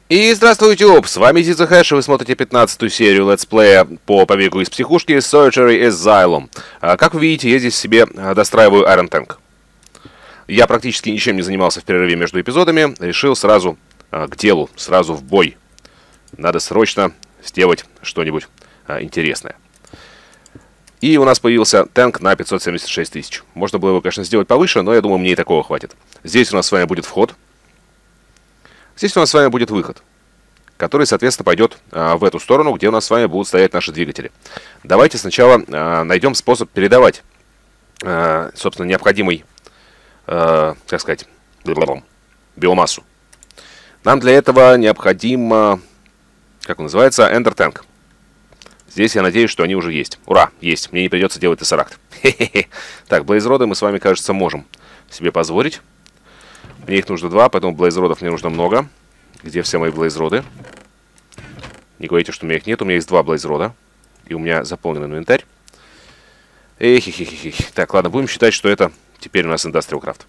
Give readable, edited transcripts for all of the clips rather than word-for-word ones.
И здравствуйте, YouTube! С вами ZizoHash, и вы смотрите 15-ю серию летсплея по побегу из психушки Surgery Asylum. Как вы видите, я здесь себе достраиваю Iron Tank. Я практически ничем не занимался в перерыве между эпизодами, решил сразу к делу, сразу в бой. Надо срочно сделать что-нибудь интересное. И у нас появился танк на 576 тысяч. Можно было его, конечно, сделать повыше, но я думаю, мне и такого хватит. Здесь у нас с вами будет вход. Здесь у нас с вами будет выход, который, соответственно, пойдет в эту сторону, где у нас с вами будут стоять наши двигатели. Давайте сначала найдем способ передавать, собственно, необходимый, как сказать, биомассу. Нам для этого необходим, как он называется, Ender Tank. Здесь я надеюсь, что они уже есть. Ура, есть. Мне не придется делать тессеракт. Так, блейзроды мы с вами, кажется, можем себе позволить. Мне их нужно 2, поэтому блейзродов мне нужно много. Где все мои блейзроды? Не говорите, что у меня их нет. У меня есть 2 блейзрода. И у меня заполнен инвентарь. Эхихихихих. Так, ладно, будем считать, что это теперь у нас Industrial Craft.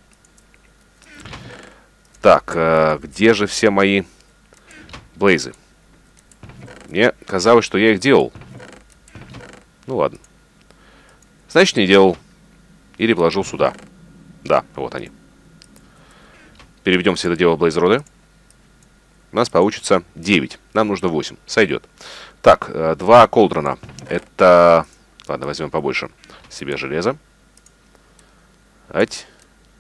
Так, где же все мои блейзы? Мне казалось, что я их делал. Ну ладно. Значит, не делал. Или положил сюда. Да, вот они. Переведем все это дело в блейзроды. У нас получится 9. Нам нужно 8. Сойдет. Так, 2 колдрона. Это... Ладно, возьмем побольше себе железа. Ать.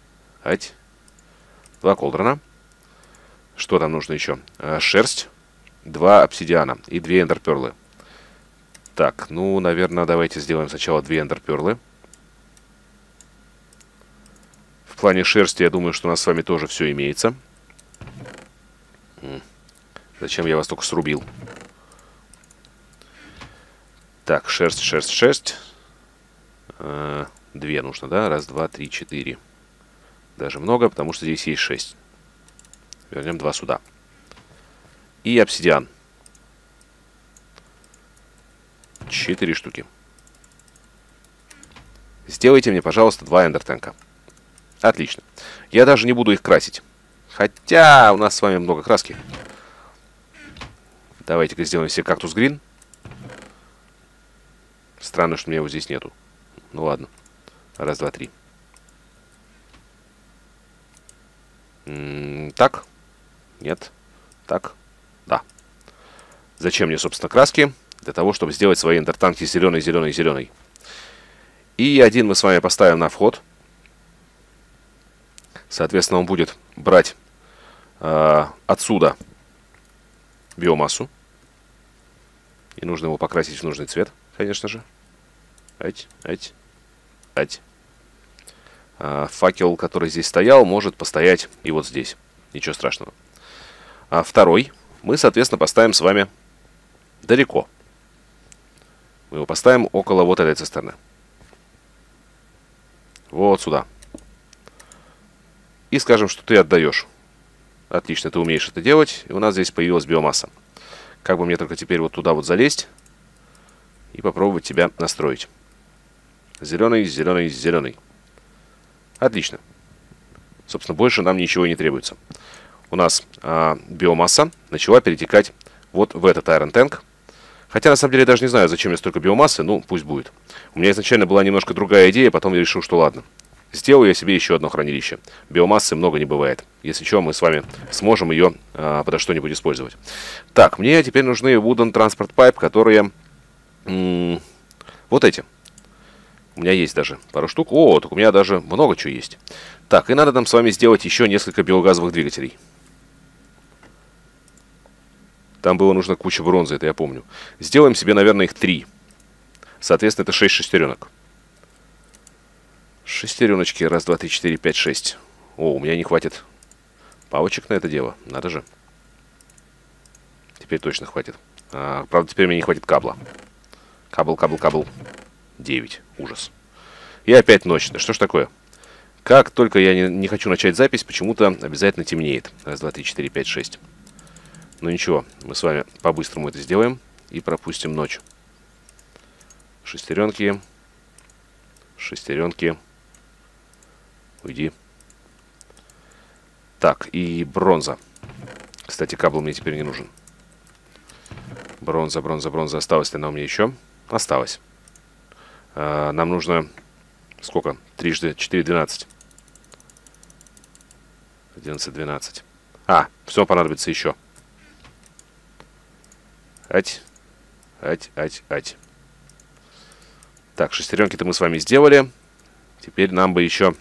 2 колдрона. Что там нужно еще? Шерсть. 2 обсидиана. И 2 эндерперлы. Так, ну, наверное, давайте сделаем сначала 2 эндерперлы. В плане шерсти, я думаю, что у нас с вами тоже все имеется. Зачем я вас только срубил? Так, шерсть. 2 нужно, да? 1, 2, 3, 4. Даже много, потому что здесь есть 6. Вернем 2 сюда. И обсидиан. 4 штуки. Сделайте мне, пожалуйста, 2 эндертенка. Отлично. Я даже не буду их красить. Хотя у нас с вами много краски. Давайте-ка сделаем себе кактус грин. Странно, что у меня его здесь нету. Ну ладно. 1, 2, 3. Так. Нет. Так. Да. Зачем мне, собственно, краски? Для того, чтобы сделать свои эндертанки зеленый. И один мы с вами поставим на вход. Соответственно, он будет брать отсюда биомассу. И нужно его покрасить в нужный цвет, конечно же. Факел, который здесь стоял, может постоять и вот здесь. Ничего страшного. Второй мы, соответственно, поставим с вами далеко. Мы его поставим около вот этой цистерны. Вот сюда. И скажем, что ты отдаешь. Отлично, ты умеешь это делать. И у нас здесь появилась биомасса. Как бы мне только теперь вот туда вот залезть и попробовать тебя настроить. Зеленый. Отлично. Собственно, больше нам ничего не требуется. У нас биомасса начала перетекать вот в этот Iron Tank. Хотя, на самом деле, я даже не знаю, зачем мне столько биомассы. Ну, пусть будет. У меня изначально была немножко другая идея, потом я решил, что ладно. Сделаю я себе еще одно хранилище. Биомассы много не бывает. Если что, мы с вами сможем ее подо что-нибудь использовать. Так, мне теперь нужны Wooden Transport Pipe, которые... вот эти. У меня есть даже пару штук. О, так у меня даже много чего есть. Так, и надо нам с вами сделать еще несколько биогазовых двигателей. Там было нужно куча бронзы, это я помню. Сделаем себе, наверное, их 3. Соответственно, это 6 шестеренок. Шестереночки. 1, 2, 3, 4, 5, 6. О, у меня не хватит палочек на это дело. Надо же. Теперь точно хватит. Правда, теперь мне не хватит кабла. Кабл. 9. Ужас. И опять ночь. Да что ж такое? Как только я не хочу начать запись, почему-то обязательно темнеет. 1, 2, 3, 4, 5, 6. Ну ничего, мы с вами по-быстрому это сделаем. И пропустим ночь. Шестеренки. Уйди. Так, и бронза. Кстати, кабел мне теперь не нужен. Бронза, бронза, бронза. Осталось ли она у меня еще? Осталось. Нам нужно... Сколько? 3 × 4 = 12. 11, 12. Все понадобится еще. Ать. Так, шестеренки-то мы с вами сделали. Теперь нам бы еще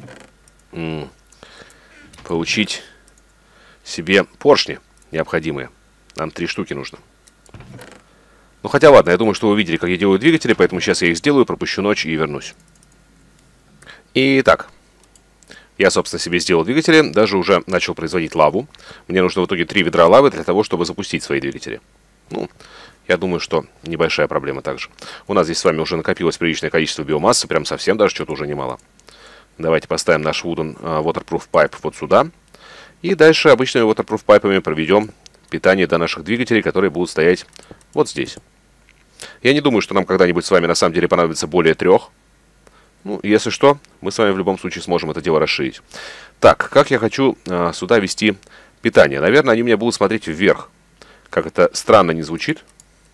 получить себе поршни необходимые. Нам 3 штуки нужно. Ну, хотя ладно, я думаю, что вы видели, как я делаю двигатели, поэтому сейчас я их сделаю, пропущу ночь и вернусь. Итак, я, собственно, себе сделал двигатели, даже уже начал производить лаву. Мне нужно в итоге 3 ведра лавы для того, чтобы запустить свои двигатели. Ну, я думаю, что небольшая проблема также. У нас здесь с вами уже накопилось приличное количество биомассы, прям совсем даже что-то уже немало. Давайте поставим наш Wooden Waterproof Pipe вот сюда. И дальше обычными Waterproof пайпами проведем питание до наших двигателей, которые будут стоять вот здесь. Я не думаю, что нам когда-нибудь с вами на самом деле понадобится более 3. Ну, если что, мы с вами в любом случае сможем это дело расширить. Так, как я хочу сюда вести питание? Наверное, они у меня будут смотреть вверх. Как это странно не звучит.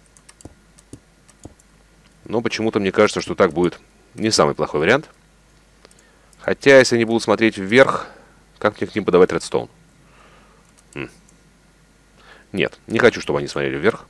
Но почему-то мне кажется, что так будет не самый плохой вариант. Хотя, если они будут смотреть вверх, как мне к ним подавать редстоун? Нет, не хочу, чтобы они смотрели вверх.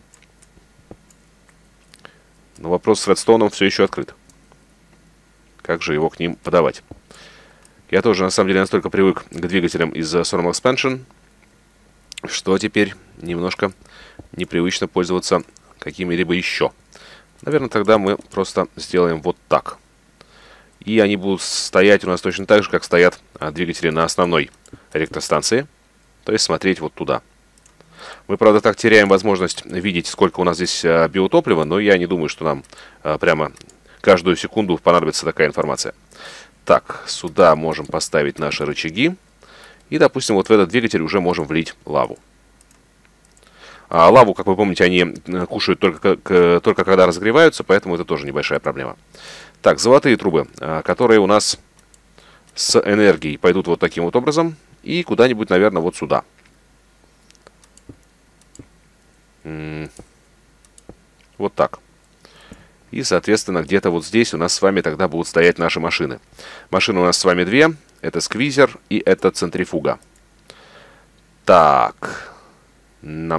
Но вопрос с редстоуном все еще открыт. Как же его к ним подавать? Я тоже, на самом деле, настолько привык к двигателям из Thermal Expansion, что теперь немножко непривычно пользоваться какими-либо еще. Наверное, тогда мы просто сделаем вот так. И они будут стоять у нас точно так же, как стоят двигатели на основной электростанции. То есть смотреть вот туда. Мы, правда, так теряем возможность видеть, сколько у нас здесь биотоплива, но я не думаю, что нам прямо каждую секунду понадобится такая информация. Так, сюда можем поставить наши рычаги. И, допустим, вот в этот двигатель уже можем влить лаву. Лаву, как вы помните, они кушают только когда разогреваются, поэтому это тоже небольшая проблема. Так, золотые трубы, которые у нас с энергией пойдут вот таким вот образом. И куда-нибудь, наверное, вот сюда. Вот так. И, соответственно, где-то вот здесь у нас с вами тогда будут стоять наши машины. Машины у нас с вами 2. Это сквизер и это центрифуга. Так. Нам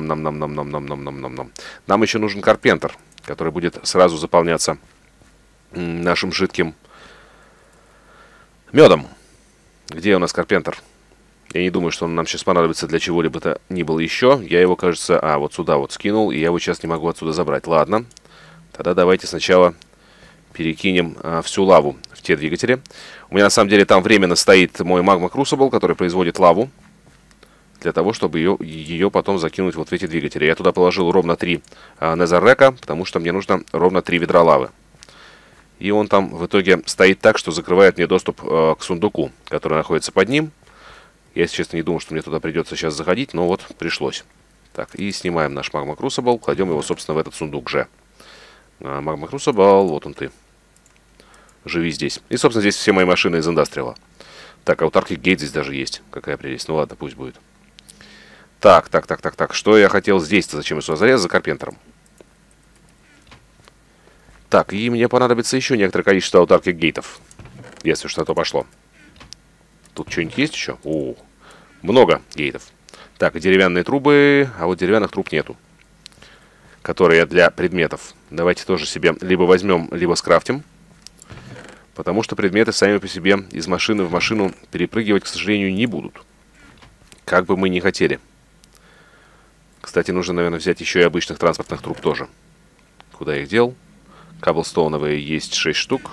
еще нужен карпентер, который будет сразу заполняться нашим жидким медом. Где у нас карпентер? Я не думаю, что он нам сейчас понадобится для чего-либо-то ни было еще. Я его, кажется, вот сюда вот скинул, и я его сейчас не могу отсюда забрать. Ладно. Тогда давайте сначала перекинем всю лаву в те двигатели. У меня на самом деле там временно стоит мой Magma Crucible, который производит лаву. Для того, чтобы ее потом закинуть вот в эти двигатели. Я туда положил ровно 3 Netherrack, потому что мне нужно ровно 3 ведра лавы. И он там в итоге стоит так, что закрывает мне доступ к сундуку, который находится под ним. Я, если честно, не думал, что мне туда придется сейчас заходить, но вот пришлось. Так, и снимаем наш Magma Crucible, кладем его, собственно, в этот сундук же. Magma Crucible, вот он ты. Живи здесь. И, собственно, здесь все мои машины из Industrial. Так, Autarkic Gate здесь даже есть. Какая прелесть. Ну ладно, пусть будет. Так. Что я хотел здесь-то? Зачем я сюда залез? За карпентером. Так, и мне понадобится еще некоторое количество Autarkic гейтов. Если что-то пошло. Тут что-нибудь есть еще? О, много гейтов. Так, и деревянные трубы. А вот деревянных труб нету. Которые для предметов. Давайте тоже себе либо возьмем, либо скрафтим. Потому что предметы сами по себе из машины в машину перепрыгивать, к сожалению, не будут. Как бы мы ни хотели. Кстати, нужно, наверное, взять еще и обычных транспортных труб тоже. Куда я их дел? Каблстоуновые есть 6 штук.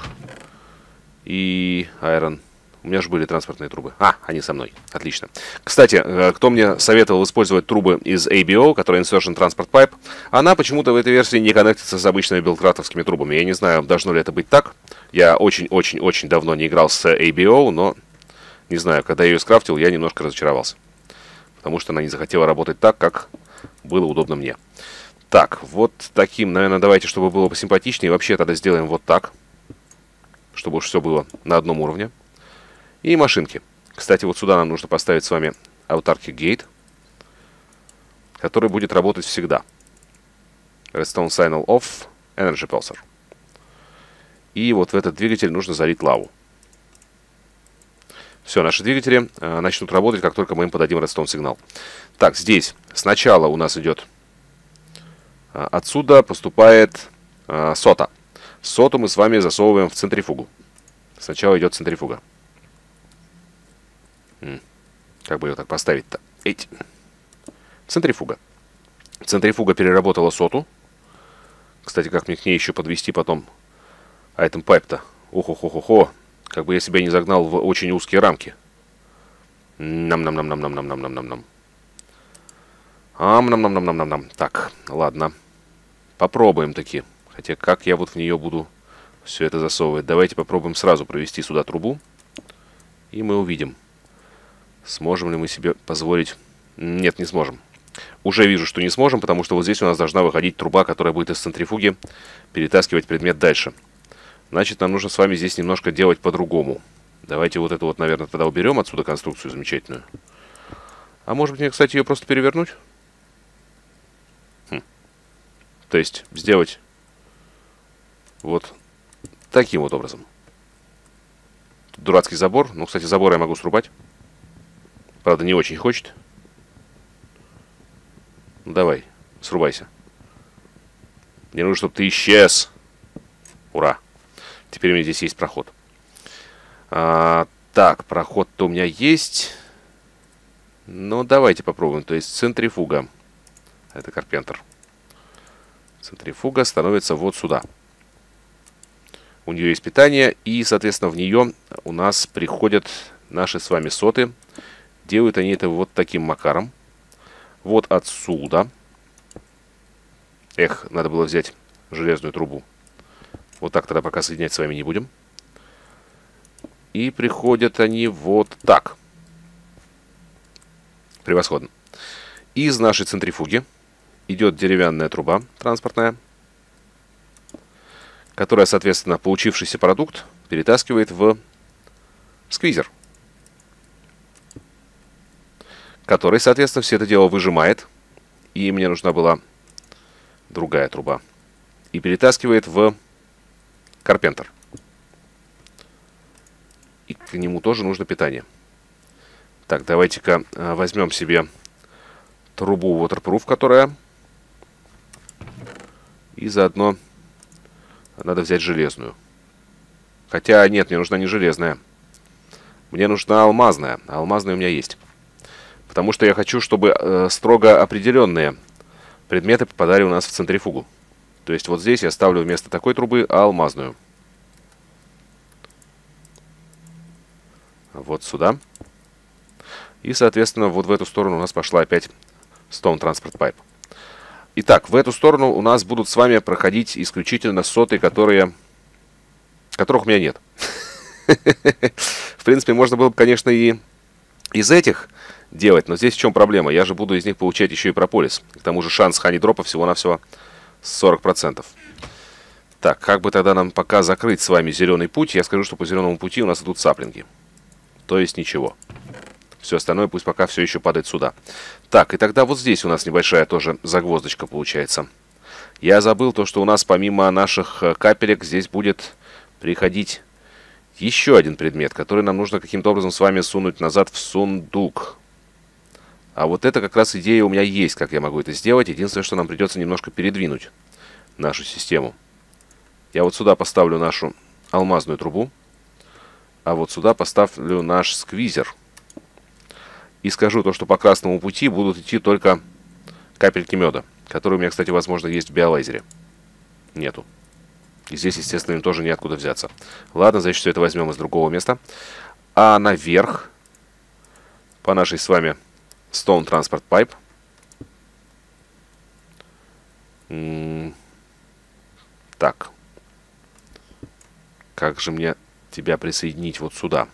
И айрон. У меня же были транспортные трубы. Они со мной. Отлично. Кстати, кто мне советовал использовать трубы из ABO, которая Insertion Transport Pipe, она почему-то в этой версии не коннектится с обычными билдкрафтовскими трубами. Я не знаю, должно ли это быть так. Я очень-очень-очень давно не играл с ABO, но не знаю, когда я ее скрафтил, я немножко разочаровался. Потому что она не захотела работать так, как было удобно мне. Так, вот таким, наверное, давайте, чтобы было посимпатичнее. Вообще тогда сделаем вот так. Чтобы уж все было на одном уровне. И машинки. Кстати, вот сюда нам нужно поставить с вами Autarkic Gate. который будет работать всегда. Redstone Signal Off, Energy Pulsar. И вот в этот двигатель нужно залить лаву. Все, наши двигатели начнут работать, как только мы им подадим Redstone сигнал. Так, здесь сначала у нас идет... Отсюда поступает сота. Соту мы с вами засовываем в центрифугу. Сначала идет центрифуга. Как бы ее так поставить-то? Центрифуга. Центрифуга переработала соту. Кстати, как мне к ней еще подвести потом item pipe-то? Ох-ох-ох-ох-ох. Как бы я себя не загнал в очень узкие рамки. Нам-нам-нам-нам-нам-нам-нам-нам-нам-нам. Нам-нам-нам-нам-нам-нам-нам. Так, ладно. Попробуем таки. Хотя как я вот в нее буду все это засовывать? Давайте попробуем сразу провести сюда трубу. И мы увидим, сможем ли мы себе позволить... Нет, не сможем. Уже вижу, что не сможем, потому что вот здесь у нас должна выходить труба, которая будет из центрифуги перетаскивать предмет дальше. Значит, нам нужно с вами здесь немножко делать по-другому. Давайте вот эту вот, наверное, тогда уберем отсюда конструкцию замечательную. А может быть мне, кстати, ее просто перевернуть? То есть сделать вот таким вот образом. Тут дурацкий забор. Ну, кстати, забор я могу срубать. Правда, не очень хочет. Ну, давай, срубайся. Мне нужно, чтобы ты исчез. Ура. Теперь у меня здесь есть проход. Так, проход-то у меня есть. Ну, давайте попробуем. То есть центрифуга. Это Карпентер. Центрифуга становится вот сюда. У нее есть питание, и, соответственно, в нее у нас приходят наши с вами соты. Делают они это вот таким макаром. Вот отсюда. Эх, надо было взять железную трубу. Вот так тогда пока соединять с вами не будем. И приходят они вот так. Превосходно. Из нашей центрифуги идет деревянная труба транспортная, которая, соответственно, получившийся продукт перетаскивает в сквизер, который, соответственно, все это дело выжимает. И мне нужна была другая труба. И перетаскивает в Карпентер. И к нему тоже нужно питание. Так, давайте-ка возьмем себе трубу Waterproof, которая... И заодно надо взять железную. Хотя нет, мне нужна не железная. Мне нужна алмазная. А алмазная у меня есть. Потому что я хочу, чтобы строго определенные предметы попадали у нас в центрифугу. То есть вот здесь я ставлю вместо такой трубы алмазную. Вот сюда. И, соответственно, вот в эту сторону у нас пошла опять Stone Transport Pipe. Итак, в эту сторону у нас будут с вами проходить исключительно соты, которых у меня нет. В принципе, можно было бы, конечно, и из этих делать, но здесь в чем проблема? Я же буду из них получать еще и прополис. К тому же шанс хани-дропа всего-навсего 40%. Так, как бы тогда нам пока закрыть с вами зеленый путь? Я скажу, что по зеленому пути у нас идут саплинги. То есть ничего. Все остальное пусть пока все еще падает сюда. Так, и тогда вот здесь у нас небольшая тоже загвоздочка получается. Я забыл то, что у нас помимо наших капелек здесь будет приходить еще один предмет, который нам нужно каким-то образом с вами сунуть назад в сундук. А вот это как раз идея у меня есть, как я могу это сделать. Единственное, что нам придется немножко передвинуть нашу систему. Я вот сюда поставлю нашу алмазную трубу, а вот сюда поставлю наш сквизер. И скажу то, что по красному пути будут идти только капельки меда, которые у меня, кстати, возможно, есть в биолайзере. Нету. И здесь, естественно, им тоже неоткуда взяться. Ладно, значит, все это возьмем из другого места. А наверх, по нашей с вами Stone Transport Pipe. Так. Как же мне тебя присоединить вот сюда?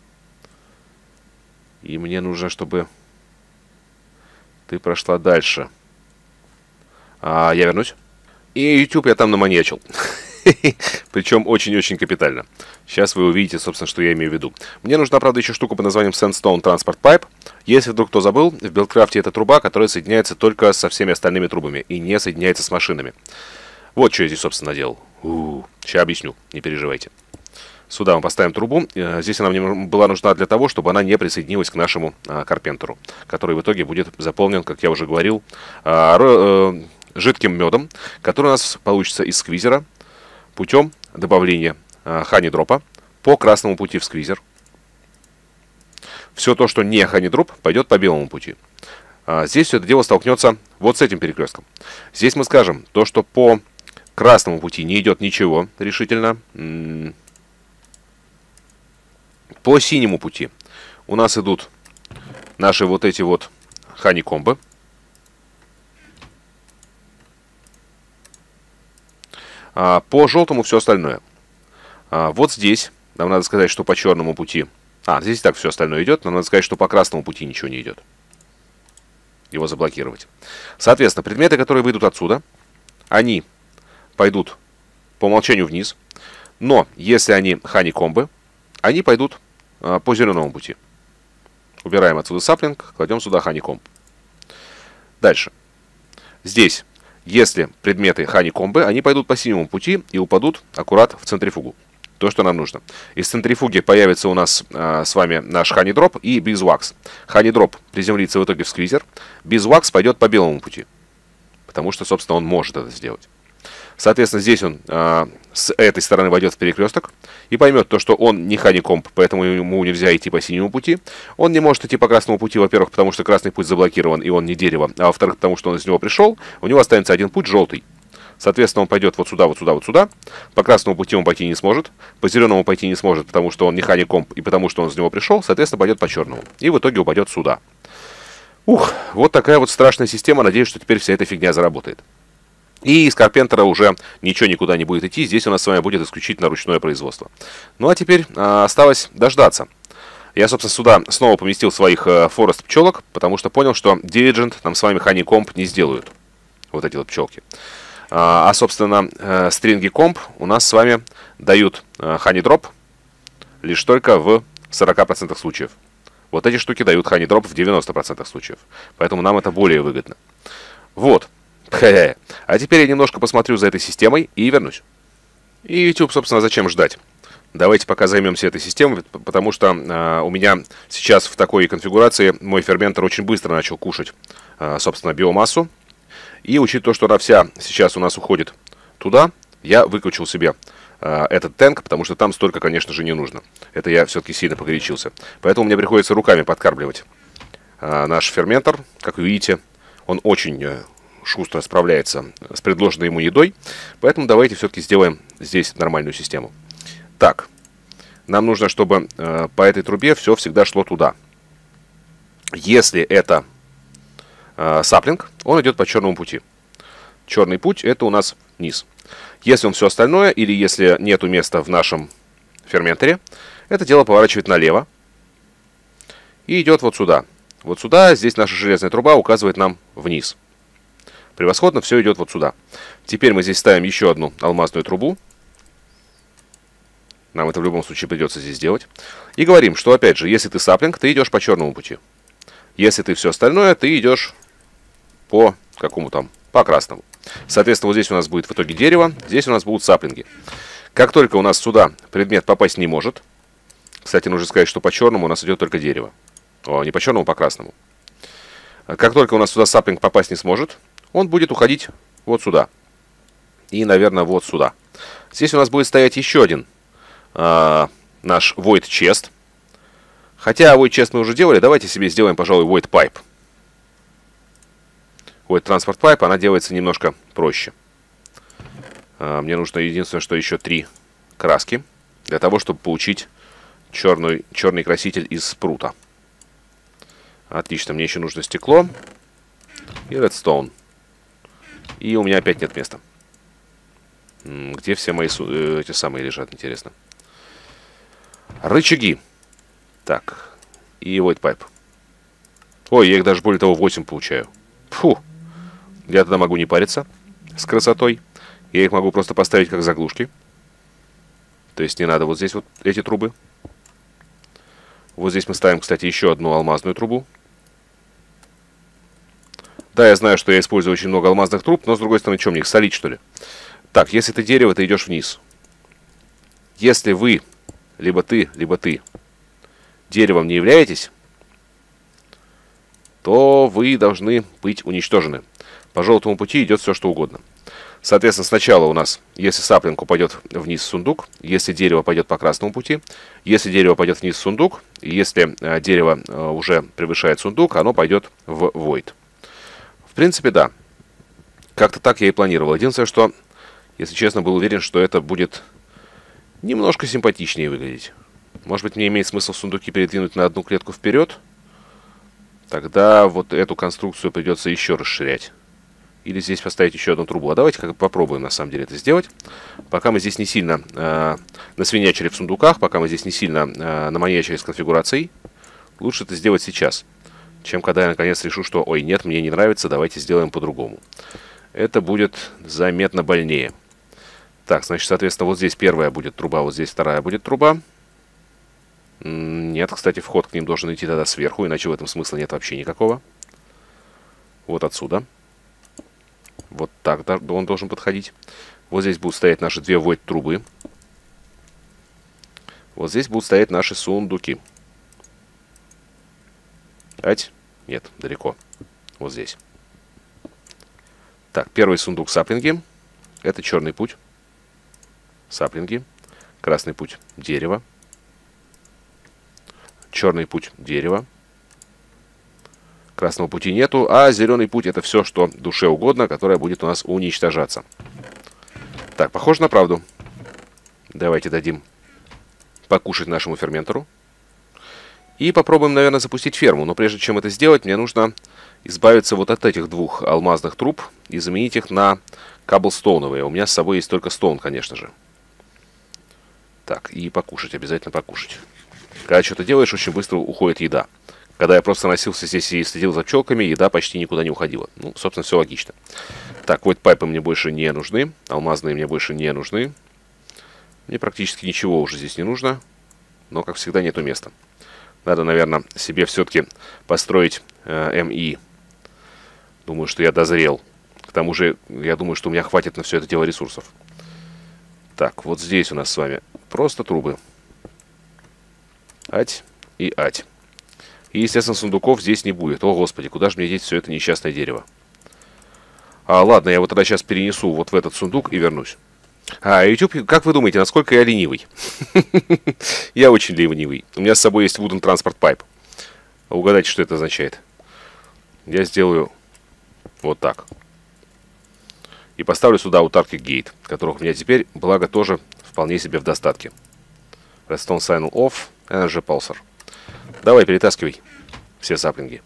И мне нужно, чтобы ты прошла дальше. Я вернусь. И YouTube я там наманьячил. Причем очень-очень капитально. Сейчас вы увидите, собственно, что я имею в виду. Мне нужна, правда, еще штука под названием Sandstone Transport Pipe. Если вдруг кто забыл, в билдкрафте это труба, которая соединяется только со всеми остальными трубами и не соединяется с машинами. Вот что я здесь, собственно, делал. Сейчас объясню, не переживайте. Сюда мы поставим трубу. Здесь она мне была нужна для того, чтобы она не присоединилась к нашему карпентеру, который в итоге будет заполнен, как я уже говорил, жидким медом, который у нас получится из сквизера путем добавления хани-дропа по красному пути в сквизер. Все то, что не хани-дроп, пойдет по белому пути. Здесь все это дело столкнется вот с этим перекрестком. Здесь мы скажем, то, что по красному пути не идет ничего решительно. По синему пути у нас идут наши вот эти вот ханикомбы. По желтому все остальное. Вот здесь нам надо сказать, что по черному пути... здесь и так все остальное идет. Нам надо сказать, что по красному пути ничего не идет. Его заблокировать. Соответственно, предметы, которые выйдут отсюда, они пойдут по умолчанию вниз. Но если они ханикомбы, они пойдут по зеленому пути. Убираем отсюда саплинг, кладем сюда ханикомб. Дальше. Здесь, если предметы ханикомбы, они пойдут по синему пути и упадут аккурат в центрифугу. То, что нам нужно. Из центрифуги появится у нас с вами наш ханидроп и безвакс. Ханидроп приземлится в итоге в сквизер. Безвакс пойдет по белому пути. Потому что, собственно, он может это сделать. Соответственно, здесь он с этой стороны войдет в перекресток и поймет то, что он не ханикомб, поэтому ему нельзя идти по синему пути. Он не может идти по красному пути, во-первых, потому что красный путь заблокирован и он не дерево, а во-вторых, потому что он из него пришел, у него останется один путь, желтый. Соответственно, он пойдет вот сюда, вот сюда, вот сюда. По красному пути он пойти не сможет, по зеленому пойти не сможет, потому что он не ханикомб и потому что он из него пришел, соответственно, пойдет по черному. И в итоге упадет сюда. Вот такая вот страшная система, надеюсь, что теперь вся эта фигня заработает. И из карпентера уже ничего никуда не будет идти. Здесь у нас с вами будет исключительно ручное производство. Ну а теперь осталось дождаться. Я, собственно, сюда снова поместил своих форест пчелок, потому что понял, что Diligent нам с вами ханикомб не сделают. Вот эти вот пчелки. Собственно, стринги комп у нас с вами дают ханидроп лишь только в 40% случаев. Вот эти штуки дают ханидроп в 90% случаев. Поэтому нам это более выгодно. Вот. А теперь я немножко посмотрю за этой системой и вернусь. И YouTube, собственно, зачем ждать? Давайте пока займемся этой системой, потому что у меня сейчас в такой конфигурации мой ферментер очень быстро начал кушать, собственно, биомассу. И учитывая то, что она вся сейчас у нас уходит туда, я выключил себе этот тэнк, потому что там столько, конечно же, не нужно. Это я все-таки сильно погорячился. Поэтому мне приходится руками подкармливать наш ферментер. Как вы видите, он очень шустро справляется с предложенной ему едой. Поэтому давайте все-таки сделаем здесь нормальную систему. Так, нам нужно, чтобы по этой трубе все всегда шло туда. Если это саплинг, он идет по черному пути. Черный путь — это у нас низ. Если он все остальное, или если нету места в нашем ферментере, это дело поворачивает налево и идет вот сюда. Вот сюда, здесь наша железная труба указывает нам вниз. Превосходно, все идет вот сюда. Теперь мы здесь ставим еще одну алмазную трубу. Нам это в любом случае придется здесь сделать. И говорим, что, опять же, если ты саплинг, ты идешь по черному пути. Если ты все остальное, ты идешь по какому там? По красному. Соответственно, вот здесь у нас будет в итоге дерево, здесь у нас будут саплинги. Как только у нас сюда предмет попасть не может, кстати, нужно сказать, что по черному у нас идет только дерево. Не по черному, по красному. Как только у нас сюда саплинг попасть не сможет, он будет уходить вот сюда. И, наверное, вот сюда. Здесь у нас будет стоять еще один наш Void Chest. Хотя Void Chest мы уже делали, давайте себе сделаем, пожалуй, Void Pipe. Void Transport Pipe, она делается немножко проще. Мне нужно единственное, что еще 3 краски, для того, чтобы получить черный краситель из спрута. Отлично, мне еще нужно стекло и редстоун. И у меня опять нет места. Где все мои эти самые лежат, интересно. Рычаги. Так, и Void Pipe. Ой, я их даже более того 8 получаю. Фу. Я тогда могу не париться с красотой. Я их могу просто поставить как заглушки. То есть не надо вот здесь вот эти трубы. Вот здесь мы ставим, кстати, еще одну алмазную трубу. Да, я знаю, что я использую очень много алмазных труб, но с другой стороны, что мне их солить, что ли? Так, если ты дерево, ты идешь вниз. Если вы, либо ты, деревом не являетесь, то вы должны быть уничтожены. По желтому пути идет все, что угодно. Соответственно, сначала у нас, если саплинг упадет вниз в сундук, если дерево пойдет по красному пути, если дерево пойдет вниз в сундук, если дерево уже превышает сундук, оно пойдет в void. В принципе, да. Как-то так я и планировал. Единственное, что, если честно, был уверен, что это будет немножко симпатичнее выглядеть. Может быть, мне имеет смысл сундуки передвинуть на одну клетку вперед? Тогда вот эту конструкцию придется еще расширять. Или здесь поставить еще одну трубу. А давайте как попробуем на самом деле это сделать. Пока мы здесь не сильно насвинячили в сундуках, пока мы здесь не сильно наманьячили с конфигурацией, лучше это сделать сейчас, чем когда я наконец решу, что ой, нет, мне не нравится, давайте сделаем по-другому. Это будет заметно больнее. Так, значит, соответственно, вот здесь первая будет труба, вот здесь вторая будет труба. Нет, кстати, вход к ним должен идти тогда сверху, иначе в этом смысла нет вообще никакого. Вот отсюда. Вот так он должен подходить. Вот здесь будут стоять наши две void трубы. Вот здесь будут стоять наши сундуки. Ать? Нет, далеко. Вот здесь. Так, первый сундук саплинги. Это черный путь. Саплинги. Красный путь дерево. Черный путь дерево. Красного пути нету, а зеленый путь это все, что душе угодно, которое будет у нас уничтожаться. Так, похоже на правду. Давайте дадим покушать нашему ферментору. И попробуем, наверное, запустить ферму. Но прежде чем это сделать, мне нужно избавиться вот от этих двух алмазных труб и заменить их на каблстоуновые. У меня с собой есть только стоун, конечно же. Так, и покушать, обязательно покушать. Когда что-то делаешь, очень быстро уходит еда. Когда я просто носился здесь и следил за пчелками, еда почти никуда не уходила. Ну, собственно, все логично. Так, вот пайпы мне больше не нужны. Алмазные мне больше не нужны. Мне практически ничего уже здесь не нужно. Но, как всегда, нету места. Надо, наверное, себе все-таки построить МИ. Думаю, что я дозрел. К тому же, я думаю, что у меня хватит на все это дело ресурсов. Так, вот здесь у нас с вами просто трубы. Ать и ать. И, естественно, сундуков здесь не будет. О, господи, куда же мне деть все это несчастное дерево? Ладно, я вот тогда сейчас перенесу вот в этот сундук и вернусь. YouTube, как вы думаете, насколько я ленивый? Я очень ленивый. У меня с собой есть Wooden Transport Pipe. Угадайте, что это означает. Я сделаю вот так. И поставлю сюда Autarkic Gate, которых у меня теперь, благо, тоже вполне себе в достатке. Redstone Signal Off, Energy Pulsar. Давай, перетаскивай все саплинги.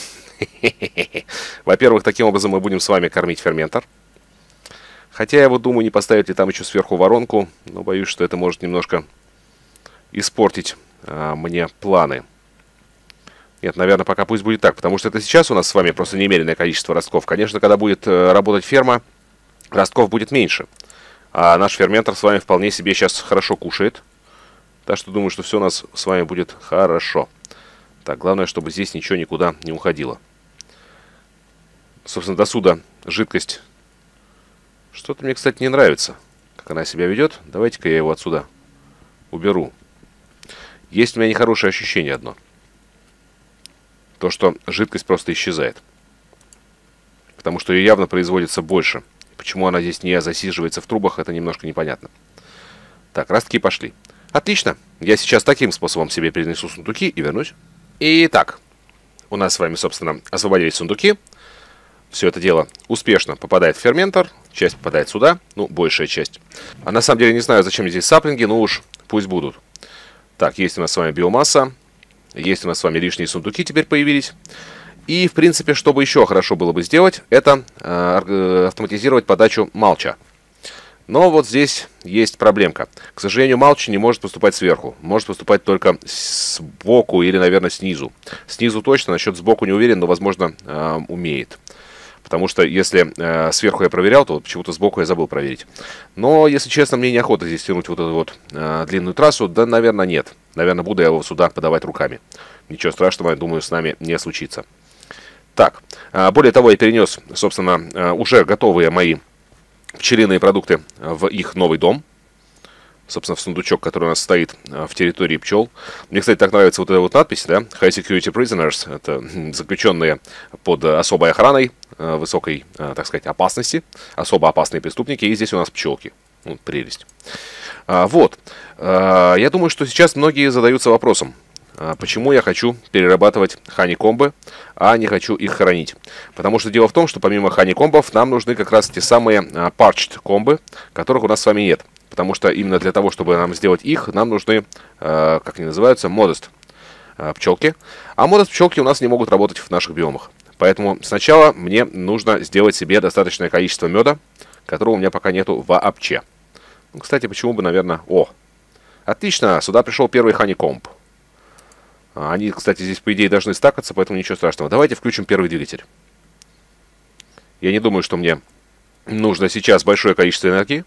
Во-первых, таким образом мы будем с вами кормить ферментор. Хотя я вот думаю, не поставить ли там еще сверху воронку. Но боюсь, что это может немножко испортить мне планы. Нет, наверное, пока пусть будет так. Потому что это сейчас у нас с вами просто немеренное количество ростков. Конечно, когда будет работать ферма, ростков будет меньше. А наш ферментор с вами вполне себе сейчас хорошо кушает. Так что думаю, что все у нас с вами будет хорошо. Так, главное, чтобы здесь ничего никуда не уходило. Собственно, до суда жидкость. Что-то мне, кстати, не нравится, как она себя ведет. Давайте-ка я его отсюда уберу. Есть у меня нехорошее ощущение одно. То, что жидкость просто исчезает. Потому что ее явно производится больше. Почему она здесь не засиживается в трубах, это немножко непонятно. Так, ростки пошли. Отлично. Я сейчас таким способом себе перенесу сундуки и вернусь. Итак, у нас с вами, собственно, освободились сундуки. Все это дело успешно попадает в ферментор. Часть попадает сюда, ну, большая часть. А на самом деле не знаю, зачем здесь саплинги, но уж пусть будут. Так, есть у нас с вами биомасса. Есть у нас с вами лишние сундуки теперь появились. И, в принципе, что бы еще хорошо было бы сделать, это автоматизировать подачу малча. Но вот здесь есть проблемка. К сожалению, малч не может поступать сверху. Может поступать только сбоку или, наверное, снизу. Снизу точно, насчет сбоку не уверен, но, возможно, умеет. Потому что если сверху я проверял, то почему-то сбоку я забыл проверить. Но, если честно, мне неохота здесь тянуть вот эту вот длинную трассу. Да, наверное, нет. Наверное, буду я его сюда подавать руками. Ничего страшного, я думаю, с нами не случится. Так, более того, я перенес, собственно, уже готовые мои пчелиные продукты в их новый дом. Собственно, в сундучок, который у нас стоит в территории пчел. Мне, кстати, так нравится вот эта вот надпись, да? High Security Prisoners. Это заключенные под особой охраной, высокой, так сказать, опасности. Особо опасные преступники. И здесь у нас пчелки. Ну, прелесть. Вот. Я думаю, что сейчас многие задаются вопросом. Почему я хочу перерабатывать ханикомбы, а не хочу их хранить? Потому что дело в том, что помимо ханикомбов нам нужны как раз те самые parched комбы, которых у нас с вами нет. Потому что именно для того, чтобы нам сделать их, нам нужны, как они называются, modest пчелки. А modest пчелки у нас не могут работать в наших биомах. Поэтому сначала мне нужно сделать себе достаточное количество меда, которого у меня пока нету вообще. Ну, кстати, почему бы, наверное... О, отлично, сюда пришел первый ханикомб. Они, кстати, здесь, по идее, должны стакаться, поэтому ничего страшного. Давайте включим первый двигатель. Я не думаю, что мне нужно сейчас большое количество энергии.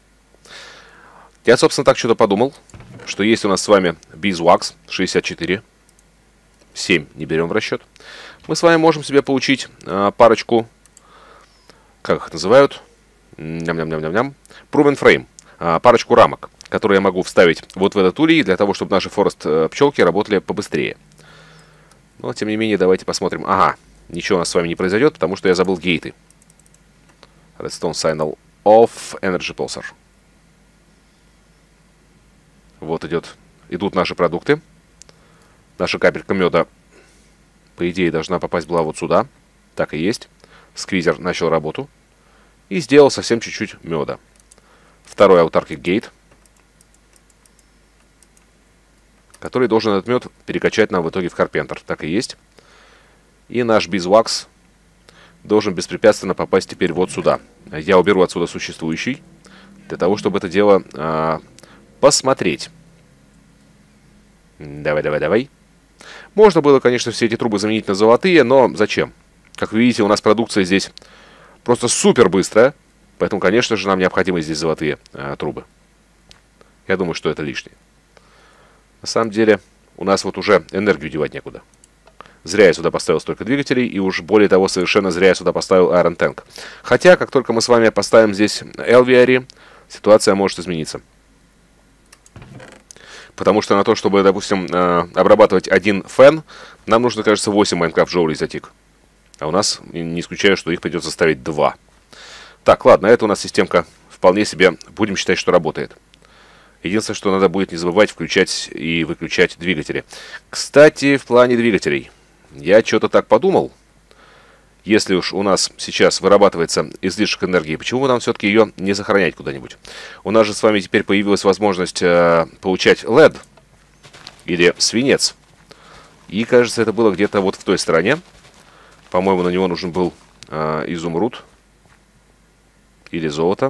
Я, собственно, так что-то подумал, что есть у нас с вами Beeswax 64. 7 не берем в расчет. Мы с вами можем себе получить парочку, как их называют? Ням-ням-ням-ням-ням. Proven Frame. Парочку рамок, которые я могу вставить вот в этот улей, для того, чтобы наши форест пчелки работали побыстрее. Но, тем не менее, давайте посмотрим. Ага, ничего у нас с вами не произойдет, потому что я забыл гейты. Redstone Signal Off, Energy Pulsar. Вот идут наши продукты. Наша капелька меда, по идее, должна попасть была вот сюда. Так и есть. Сквизер начал работу. И сделал совсем чуть-чуть меда. Второй Autarkic Gate, который должен этот мед перекачать нам в итоге в Carpenter. Так и есть. И наш Beeswax должен беспрепятственно попасть теперь вот сюда. Я уберу отсюда существующий, для того, чтобы это дело посмотреть. Давай. Можно было, конечно, все эти трубы заменить на золотые, но зачем? Как вы видите, у нас продукция здесь просто супер быстрая. Поэтому, конечно же, нам необходимы здесь золотые трубы. Я думаю, что это лишнее. На самом деле, у нас вот уже энергию девать некуда. Зря я сюда поставил столько двигателей, и уж более того, совершенно зря я сюда поставил Iron Tank. Хотя, как только мы с вами поставим здесь Elviary, ситуация может измениться. Потому что на то, чтобы, допустим, обрабатывать один фен, нам нужно, кажется, 8 Minecraft Joule за тик. А у нас, не исключаю, что их придется ставить 2. Так, ладно, это у нас системка вполне себе, будем считать, что работает. Единственное, что надо будет не забывать включать и выключать двигатели. Кстати, в плане двигателей, я что-то так подумал. Если уж у нас сейчас вырабатывается излишек энергии, почему бы нам все-таки ее не сохранять куда-нибудь? У нас же с вами теперь появилась возможность получать LED или свинец. И, кажется, это было где-то вот в той стороне. По-моему, на него нужен был изумруд. Или золото.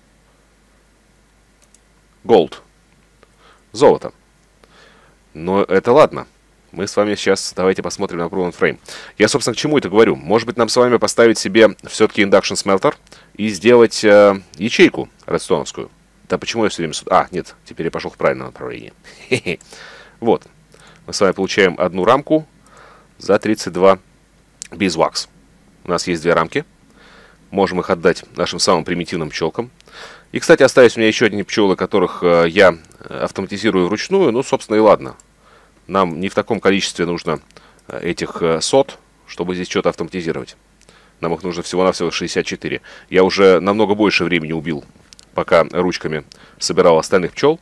Gold. Золото. Но это ладно. Мы с вами сейчас давайте посмотрим на Proven Frame. Я, собственно, к чему это говорю? Может быть, нам с вами поставить себе все-таки Induction Smelter и сделать ячейку редстоновскую. Да почему я все время... нет, теперь я пошел в правильном направлении. Вот. Мы с вами получаем одну рамку за 32 Beeswax. У нас есть две рамки. Можем их отдать нашим самым примитивным пчелкам. И, кстати, остались у меня еще одни пчелы, которых я автоматизирую вручную. Ну, собственно, и ладно. Нам не в таком количестве нужно этих сот, чтобы здесь что-то автоматизировать. Нам их нужно всего-навсего 64. Я уже намного больше времени убил, пока ручками собирал остальных пчел.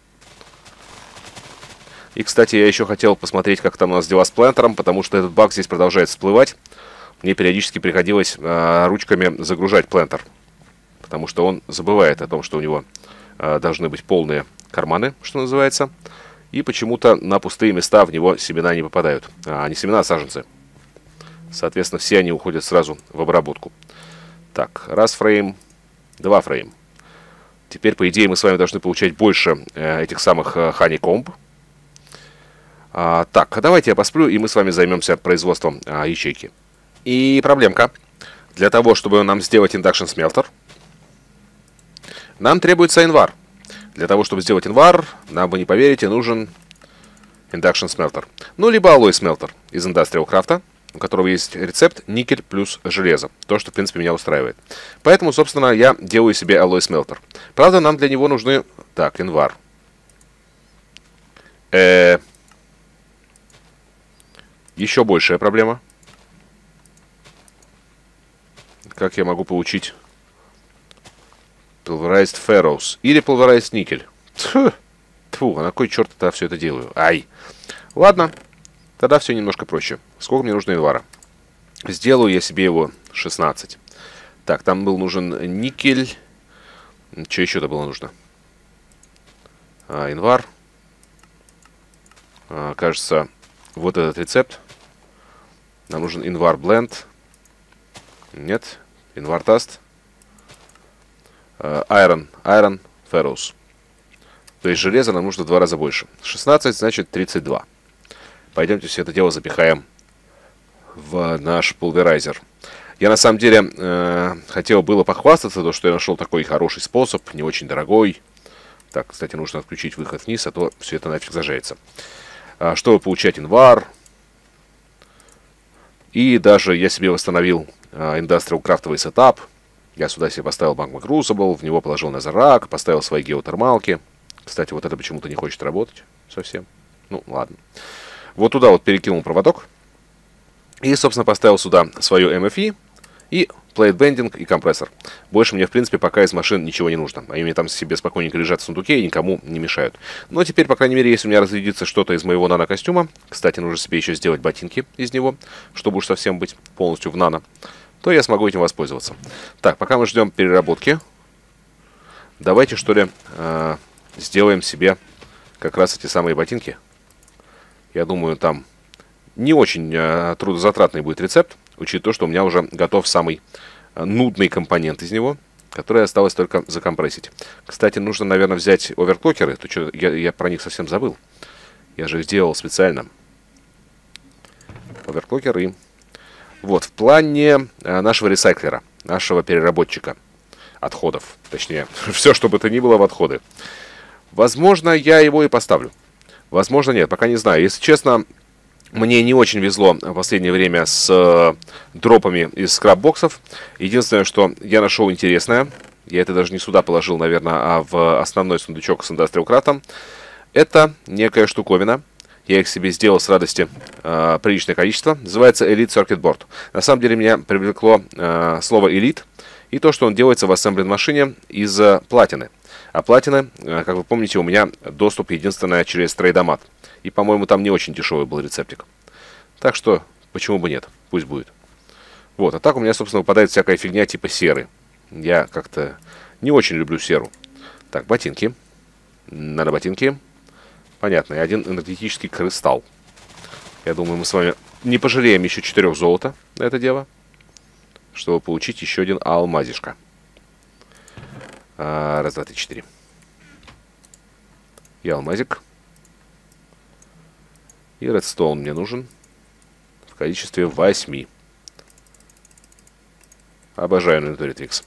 И, кстати, я еще хотел посмотреть, как там у нас дела с плантером, потому что этот баг здесь продолжает всплывать. Мне периодически приходилось ручками загружать плантер, потому что он забывает о том, что у него должны быть полные карманы, что называется. И почему-то на пустые места в него семена не попадают. Не семена, а саженцы. Соответственно, все они уходят сразу в обработку. Так, раз фрейм, два фрейм. Теперь, по идее, мы с вами должны получать больше этих самых honeycomb. Так, давайте я посплю, и мы с вами займемся производством ячейки. И проблемка. Для того, чтобы нам сделать Induction Smelter, нам требуется инвар. Для того, чтобы сделать инвар, нам, вы не поверите, нужен Induction Smelter. Ну, либо Alloy Smelter из Industrial Craft, у которого есть рецепт никель плюс железо. То, что, в принципе, меня устраивает. Поэтому, собственно, я делаю себе Alloy Smelter. Правда, нам для него нужны... Так, инвар. Еще большая проблема. Как я могу получить Pulverized Ferrous или Pulverized никель? Тьфу, а на кой черт я все это делаю? Ай. Ладно, тогда все немножко проще. Сколько мне нужно инвара? Сделаю я себе его 16. Так, там был нужен никель. Что еще-то было нужно? Инвар. Кажется, вот этот рецепт. Нам нужен инвар бленд. Нет, инвар таст. Iron Ferrous. То есть железа нам нужно в 2 раза больше. 16, значит 32. Пойдемте все это дело запихаем в наш пулверайзер. Я на самом деле хотел было похвастаться, то, что я нашел такой хороший способ, не очень дорогой. Так, кстати, нужно отключить выход вниз, а то все это нафиг зажарится. Чтобы получать инвар. И даже я себе восстановил Industrial Craft'овый сетап. Я сюда себе поставил Magma Crucible, в него положил Netherrack, поставил свои геотермалки. Кстати, вот это почему-то не хочет работать совсем. Ну, ладно. Вот туда вот перекинул проводок. И, собственно, поставил сюда свою MFE и Plate Bending и компрессор. Больше мне, в принципе, пока из машин ничего не нужно. Они мне там себе спокойненько лежат в сундуке и никому не мешают. Но теперь, по крайней мере, если у меня разрядится что-то из моего нано-костюма, кстати, нужно себе еще сделать ботинки из него, чтобы уж совсем быть полностью в нано, то я смогу этим воспользоваться. Так, пока мы ждем переработки, давайте, что ли, сделаем себе как раз эти самые ботинки. Я думаю, там не очень трудозатратный будет рецепт, учитывая то, что у меня уже готов самый нудный компонент из него, который осталось только закомпрессить. Кстати, нужно, наверное, взять оверклокеры. То что я про них совсем забыл. Я же их делал специально. Оверклокеры. Вот, в плане нашего ресайклера, нашего переработчика отходов. Точнее, все, что бы то ни было в отходы. Возможно, я его и поставлю. Возможно, нет, пока не знаю. Если честно, мне не очень везло в последнее время с дропами из скраббоксов. Единственное, что я нашел интересное, я это даже не сюда положил, наверное, а в основной сундучок с Industrial Craft'ом, это некая штуковина. Я их себе сделал с радости приличное количество. Называется Elite Circuit Board. На самом деле меня привлекло слово Elite и то, что он делается в ассемблин машине из платины. А платины, как вы помните, у меня доступ единственное через трейдомат. И, по-моему, там не очень дешевый был рецептик. Так что, почему бы нет? Пусть будет. Вот, а так у меня, собственно, выпадает всякая фигня типа серы. Я как-то не очень люблю серу. Так, ботинки. Надо ботинки. Понятно, и один энергетический кристалл. Я думаю, мы с вами не пожалеем еще 4 золота на это дело, чтобы получить еще один алмазишка. Раз, два, три, 4. И алмазик. И редстоун мне нужен в количестве 8. Обожаю Inventory Tricks.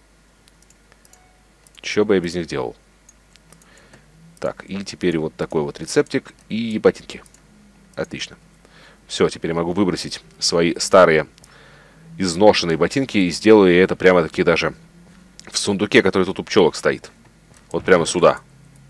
Что бы я без них делал? Так, и теперь вот такой вот рецептик и ботинки. Отлично. Все, теперь я могу выбросить свои старые изношенные ботинки и сделаю я это прямо-таки даже в сундуке, который тут у пчелок стоит. Вот прямо сюда.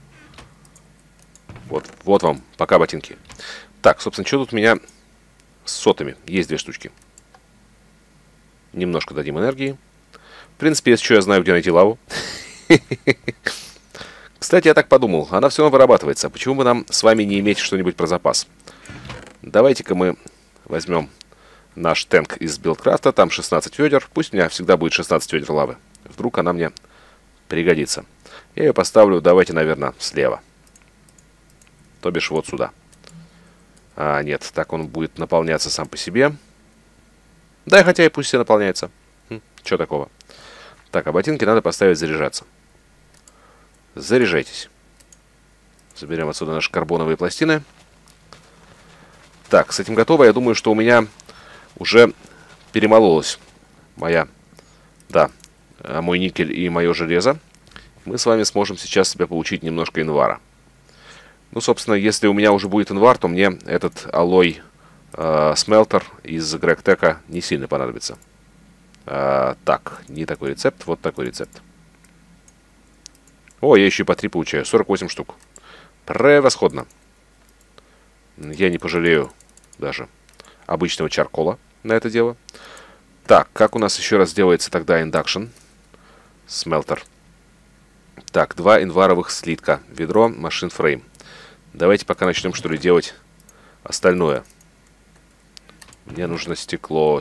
Вот вам, пока ботинки. Так, собственно, что тут у меня с сотами? Есть 2 штучки. Немножко дадим энергии. В принципе, если что, я знаю, где найти лаву. Кстати, я так подумал, она все равно вырабатывается. Почему бы нам с вами не иметь что-нибудь про запас? Давайте-ка мы возьмем наш тэнк из билдкрафта. Там 16 ведер. Пусть у меня всегда будет 16 ведер лавы. Вдруг она мне пригодится. Я ее поставлю, давайте, наверное, слева. То бишь вот сюда. Нет, так он будет наполняться сам по себе. Да, хотя и пусть все наполняется. Чё такого? Так, а ботинки надо поставить заряжаться. Заряжайтесь. Заберем отсюда наши карбоновые пластины. Так, с этим готово. Я думаю, что у меня уже перемололось Да, мой никель и мое железо. Мы с вами сможем сейчас себе получить немножко инвара. Ну, собственно, если у меня уже будет инвар, то мне этот алой смелтер из Грегтека не сильно понадобится. Так, не такой рецепт, вот такой рецепт. О, я еще и по 3 получаю, 48 штук. Превосходно. Я не пожалею даже обычного чаркола на это дело. Так, как у нас еще раз делается тогда индакшн? Смелтер. Так, 2 инваровых слитка. Ведро, машин фрейм. Давайте пока начнем, что ли, делать остальное. Мне нужно стекло.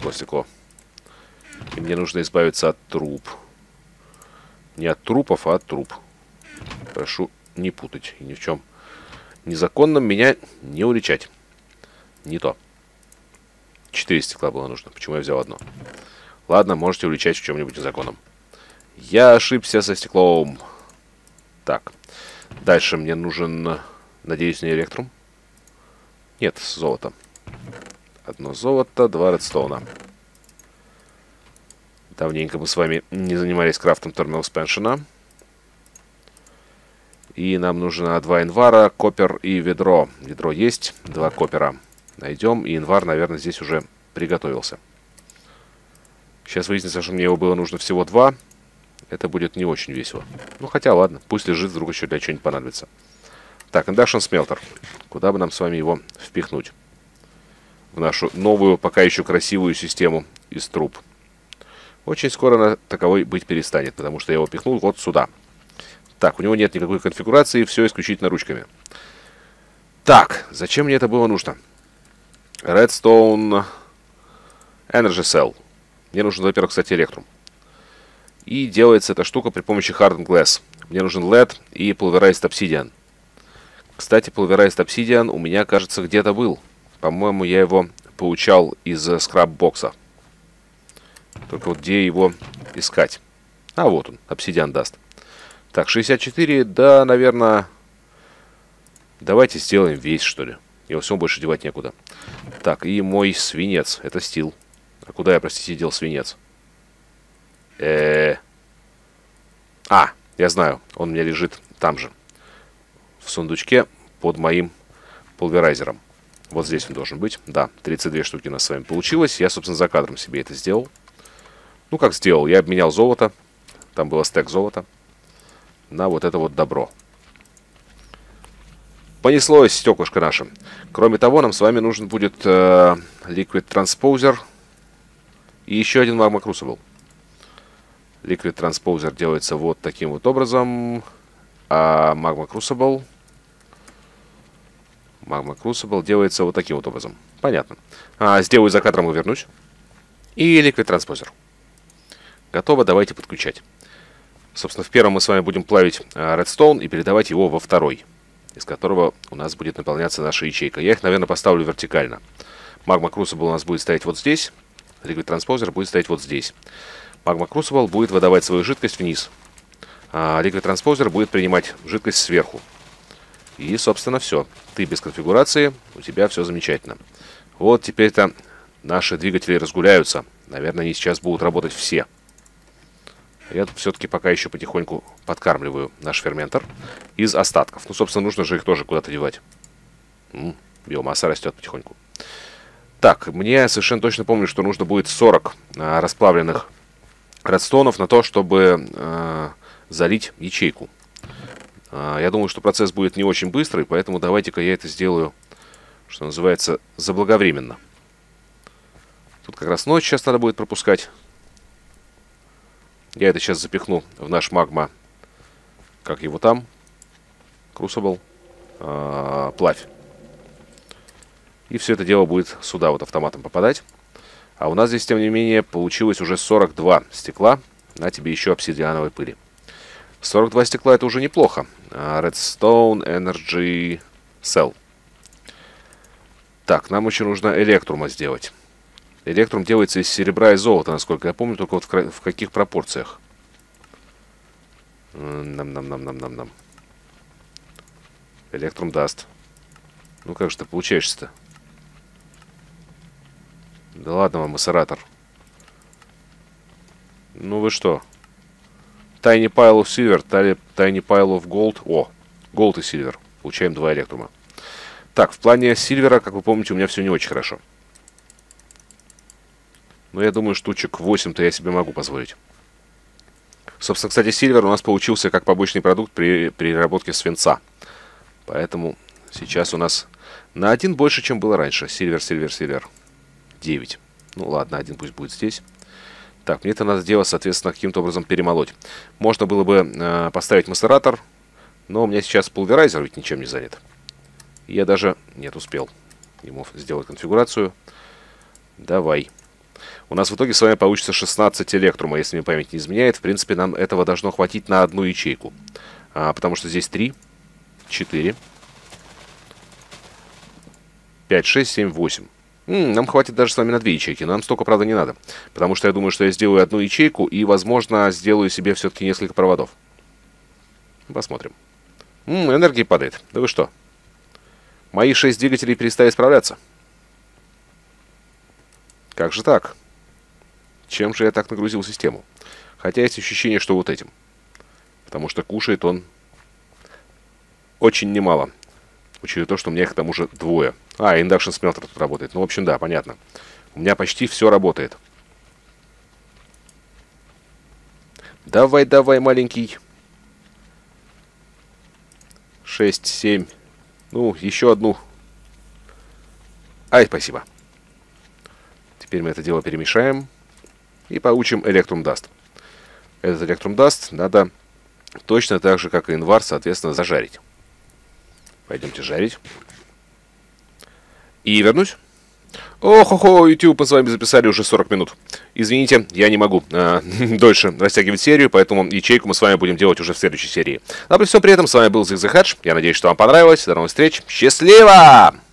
И мне нужно избавиться от труб. Не от трупов, а от труб. Прошу не путать и ни в чем незаконном меня не уличать. Не то. 4 стекла было нужно. Почему я взял одно? Ладно, можете уличать в чем-нибудь незаконном. Я ошибся со стеклом. Так. Дальше мне нужен, надеюсь, не электрум. Нет, золото. Одно золото, 2 редстоуна. Давненько мы с вами не занимались крафтом Terminal Expansion. И нам нужно 2 инвара, копер и ведро. Ведро есть, 2 копера. Найдем, и инвар, наверное, здесь уже приготовился. Сейчас выяснится, что мне его было нужно всего 2. Это будет не очень весело. Ну, хотя, ладно, пусть лежит, вдруг еще для чего-нибудь понадобится. Так, Induction Smelter. Куда бы нам с вами его впихнуть? В нашу новую, пока еще красивую систему из труб. Очень скоро она таковой быть перестанет, потому что я его пихнул вот сюда. Так, у него нет никакой конфигурации, все исключительно ручками. Так, зачем мне это было нужно? Redstone Energy Cell. Мне нужен, во-первых, кстати, электрум. И делается эта штука при помощи Hardened Glass. Мне нужен LED и Pulverized Obsidian. Кстати, Pulverized Obsidian у меня, кажется, где-то был. По-моему, я его получал из скраб-бокса. Только вот где его искать? А, вот он, Obsidian даст. Так, 64, да, наверное... Давайте сделаем весь, что ли. Его всего больше девать некуда. Так, и мой свинец. Это стил. А куда я, простите, дел свинец? А, я знаю. Он у меня лежит там же. В сундучке под моим пульверайзером. Вот здесь он должен быть. Да, 32 штуки у нас с вами получилось. Я, собственно, за кадром себе это сделал. Ну, как сделал? Я обменял золото. Там было стек золота. На вот это вот добро. Понеслось стеклышко наше. Кроме того, нам с вами нужен будет Liquid Transposer и еще один Magma Crucible. Liquid Transposer делается вот таким вот образом, а Magma Crucible делается вот таким вот образом. Понятно. Сделаю за кадром и вернусь. И Liquid Transposer. Готово, давайте подключать. Собственно, в первом мы с вами будем плавить Redstone и передавать его во второй, из которого у нас будет наполняться наша ячейка. Я их, наверное, поставлю вертикально. Magma Crucible у нас будет стоять вот здесь. Liquid Transposer будет стоять вот здесь. Magma Crucible будет выдавать свою жидкость вниз. А Liquid Transposer будет принимать жидкость сверху. И, собственно, все. Ты без конфигурации, у тебя все замечательно. Вот теперь-то наши двигатели разгуляются. Наверное, они сейчас будут работать все. Я тут все-таки пока еще потихоньку подкармливаю наш ферментор из остатков. Ну, собственно, нужно же их тоже куда-то девать. Биомасса растет потихоньку. Так, мне совершенно точно помню, что нужно будет 40 расплавленных редстоунов на то, чтобы залить ячейку. Я думаю, что процесс будет не очень быстрый, поэтому давайте-ка я это сделаю, что называется, заблаговременно. Тут как раз ночь сейчас надо будет пропускать. Я это сейчас запихну в наш магма, как его там, Crucible, плавь. И все это дело будет сюда вот автоматом попадать. А у нас здесь, тем не менее, получилось уже 42 стекла. На тебе еще обсидиановой пыли. 42 стекла — это уже неплохо. Redstone Energy Cell. Так, нам еще нужно электрума сделать. Электрум делается из серебра и золота, насколько я помню, только вот в каких пропорциях. Нам. Электрум даст. Ну как же ты получаешься-то? Да ладно вам, массератор. Ну вы что? Tiny Pile of Silver, Tiny Pile of Gold. О, Gold и Silver. Получаем 2 электрума. Так, в плане Сильвера, как вы помните, у меня все не очень хорошо. Но я думаю, штучек 8-то я себе могу позволить. Собственно, кстати, Сильвер у нас получился как побочный продукт при переработке свинца. Поэтому сейчас у нас на 1 больше, чем было раньше. Сильвер. 9. Ну ладно, 1 пусть будет здесь. Так, мне это надо дело, соответственно, каким-то образом перемолоть. Можно было бы поставить массератор, но у меня сейчас пулверайзер ведь ничем не занят. Я даже... Нет, успел ему сделать конфигурацию. Давай. У нас в итоге с вами получится 16 электрума, если мне память не изменяет. В принципе, нам этого должно хватить на 1 ячейку. Потому что здесь 3, 4, 5, 6, 7, 8. Нам хватит даже с вами на 2 ячейки, но нам столько, правда, не надо. Потому что я думаю, что я сделаю 1 ячейку и, возможно, сделаю себе все-таки несколько проводов. Посмотрим. Энергия падает. Да вы что? Мои 6 двигателей перестали справляться. Как же так? Чем же я так нагрузил систему? Хотя есть ощущение, что вот этим. Потому что кушает он очень немало. Учитывая то, что у меня их к тому же 2. Induction Smelter тут работает. Ну, в общем, да, понятно. У меня почти все работает. Давай, маленький. 6, 7. Ну, еще 1. Спасибо. Теперь мы это дело перемешаем. И получим Electrum Dust. Этот Electrum Dust надо точно так же, как и инвар, соответственно, зажарить. Пойдемте жарить. И вернусь. Ох-хо-хо, YouTube, мы с вами записали уже 40 минут. Извините, я не могу дольше растягивать серию, поэтому ячейку мы с вами будем делать уже в следующей серии. А при всем при этом с вами был ZigZagHedge. Я надеюсь, что вам понравилось. До новых встреч. Счастливо!